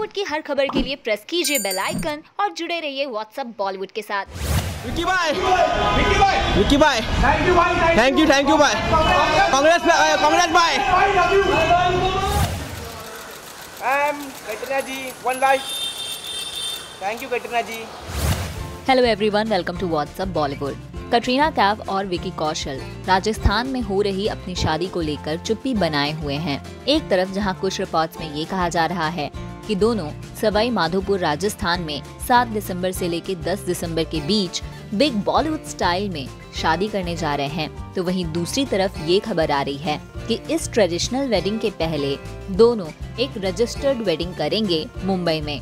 बॉलीवुड की हर खबर के लिए प्रेस कीजिए बेल आइकन और जुड़े रहिए व्हाट्सएप बॉलीवुड के साथ। विकी भाई थैंक यू भाई, कांग्रेस भाई। Katrina ji, one life. Thank you Katrina ji. Hello everyone, welcome to WhatsApp Bollywood. Katrina Kaif और विकी कौशल राजस्थान में हो रही अपनी शादी को लेकर चुप्पी बनाए हुए हैं। एक तरफ जहां कुछ रिपोर्ट्स में ये कहा जा रहा है कि दोनों सवाई माधोपुर राजस्थान में 7 दिसंबर से लेकर 10 दिसंबर के बीच बिग बॉलीवुड स्टाइल में शादी करने जा रहे हैं, तो वहीं दूसरी तरफ ये खबर आ रही है कि इस ट्रेडिशनल वेडिंग के पहले दोनों एक रजिस्टर्ड वेडिंग करेंगे मुंबई में।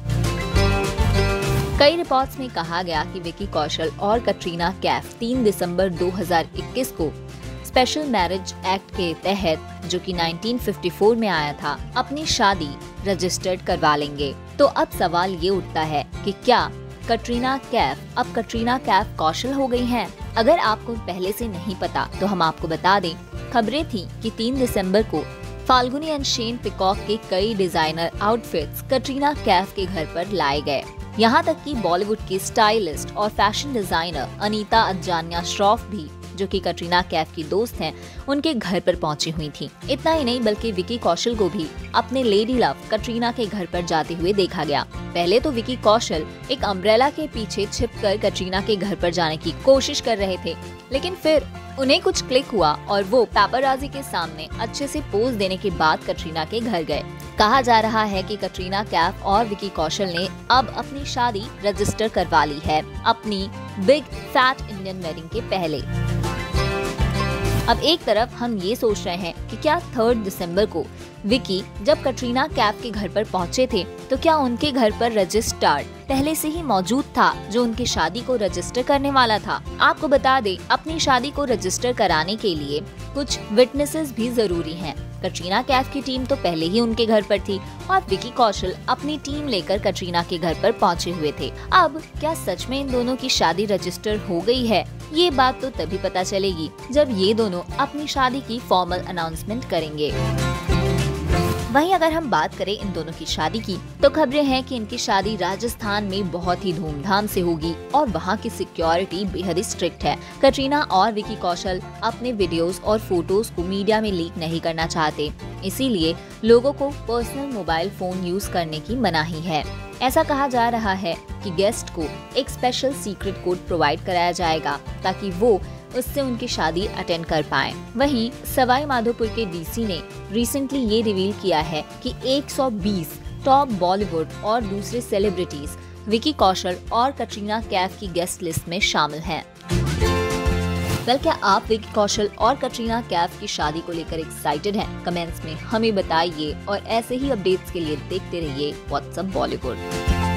कई रिपोर्ट्स में कहा गया कि विकी कौशल और कटरीना कैफ 3 दिसंबर 2021 को स्पेशल मैरिज एक्ट के तहत, जो कि 1954 में आया था, अपनी शादी रजिस्टर्ड करवा लेंगे। तो अब सवाल ये उठता है कि क्या कटरीना कैफ अब कटरीना कैफ कौशल हो गई हैं? अगर आपको पहले से नहीं पता तो हम आपको बता दें, खबरें थी कि 3 दिसंबर को फाल्गुनी एंड शेन पिकॉक के कई डिजाइनर आउटफिट्स कटरीना कैफ के घर पर लाए गए। यहाँ तक कि बॉलीवुड की स्टाइलिस्ट और फैशन डिजाइनर अनीता अज्जानिया श्रॉफ भी, जो कि कटरीना कैफ की दोस्त हैं, उनके घर पर पहुंची हुई थी। इतना ही नहीं बल्कि विकी कौशल को भी अपने लेडी लव कटरीना के घर पर जाते हुए देखा गया। पहले तो विकी कौशल एक अम्ब्रेला के पीछे छिपकर कटरीना के घर पर जाने की कोशिश कर रहे थे, लेकिन फिर उन्हें कुछ क्लिक हुआ और वो पेपराजी के सामने अच्छे से पोज देने के बाद कटरीना के घर गए। कहा जा रहा है कि कटरीना कैफ और विकी कौशल ने अब अपनी शादी रजिस्टर करवा ली है अपनी बिग फैट इंडियन वेडिंग के पहले। अब एक तरफ हम ये सोच रहे हैं कि क्या 3 दिसंबर को विकी जब कटरीना कैफ के घर पर पहुंचे थे तो क्या उनके घर पर रजिस्टर्ड पहले से ही मौजूद था जो उनकी शादी को रजिस्टर करने वाला था। आपको बता दें, अपनी शादी को रजिस्टर कराने के लिए कुछ विटनेसेस भी जरूरी हैं। कटरीना कैफ की टीम तो पहले ही उनके घर पर थी और विकी कौशल अपनी टीम लेकर कटरीना के घर पर पहुंचे हुए थे। अब क्या सच में इन दोनों की शादी रजिस्टर हो गई है? ये बात तो तभी पता चलेगी जब ये दोनों अपनी शादी की फॉर्मल अनाउंसमेंट करेंगे। वहीं अगर हम बात करें इन दोनों की शादी की, तो खबरें हैं कि इनकी शादी राजस्थान में बहुत ही धूमधाम से होगी और वहां की सिक्योरिटी बेहद ही स्ट्रिक्ट है। कटरीना और विकी कौशल अपने वीडियोस और फोटोज को मीडिया में लीक नहीं करना चाहते, इसीलिए लोगों को पर्सनल मोबाइल फोन यूज करने की मनाही है। ऐसा कहा जा रहा है कि गेस्ट को एक स्पेशल सीक्रेट कोड प्रोवाइड कराया जाएगा ताकि वो उससे उनकी शादी अटेंड कर पाएं। वहीं सवाई माधोपुर के डीसी ने रिसेंटली ये रिवील किया है कि 120 टॉप बॉलीवुड और दूसरे सेलिब्रिटीज विकी कौशल और कटरीना कैफ की गेस्ट लिस्ट में शामिल हैं। क्या आप विकी कौशल और कटरीना कैफ की शादी को लेकर एक्साइटेड हैं? कमेंट्स में हमें बताइए और ऐसे ही अपडेट्स के लिए देखते रहिए व्हाट्सएप बॉलीवुड।